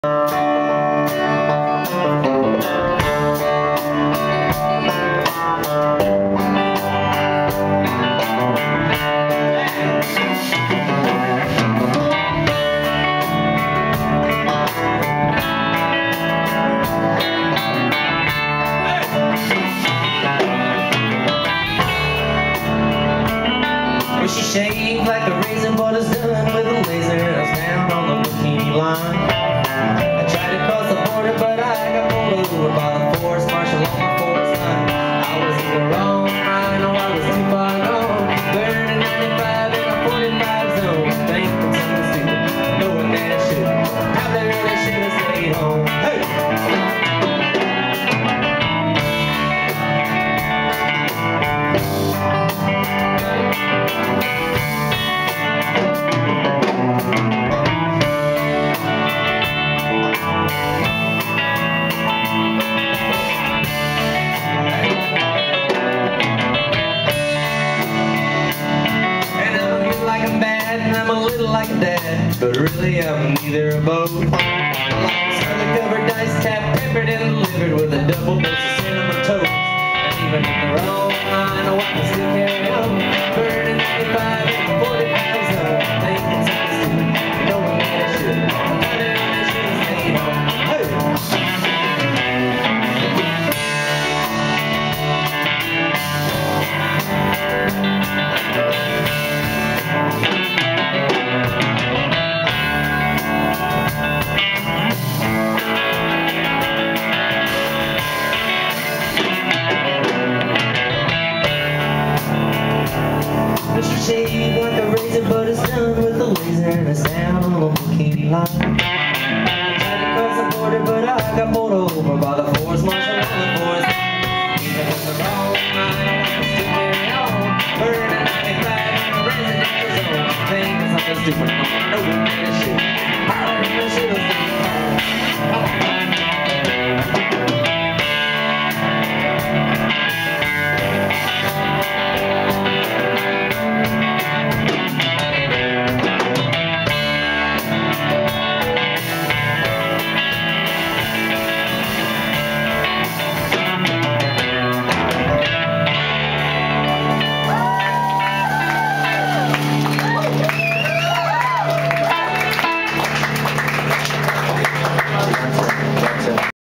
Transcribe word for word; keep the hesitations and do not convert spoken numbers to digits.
She shaved like a razor, but it's done with a laser. I was down on the bikini line. I tried to cross the border, but I got pulled over by the forest marshal on my forest line. I was in the wrong, I know I was too far gone. Burning ninety-five in a forty-five zone. Thinking something stupid, knowing that I should. Probably really should have stayed home. Hey! Like a dad, but really I'm neither of both. Like a covered dice tap, peppered and delivered with a double dose of cinnamon toast. And even in the wrong line, I can still carry on. Burning ninety-five in a forty-five zone. Thinking something stupid, knowing that I should. Running on this shit and staying home. Hey! She shaved like a razor, but it's done with a laser, and it's down on a bikini line. I tried to cross the border, but I got pulled over by the forest marshal on the forest line. Even in the wrong line, I can still carry on. Burning ninety-five in a residential zone. Thinking something stupid, no, no, no, shit. I shit was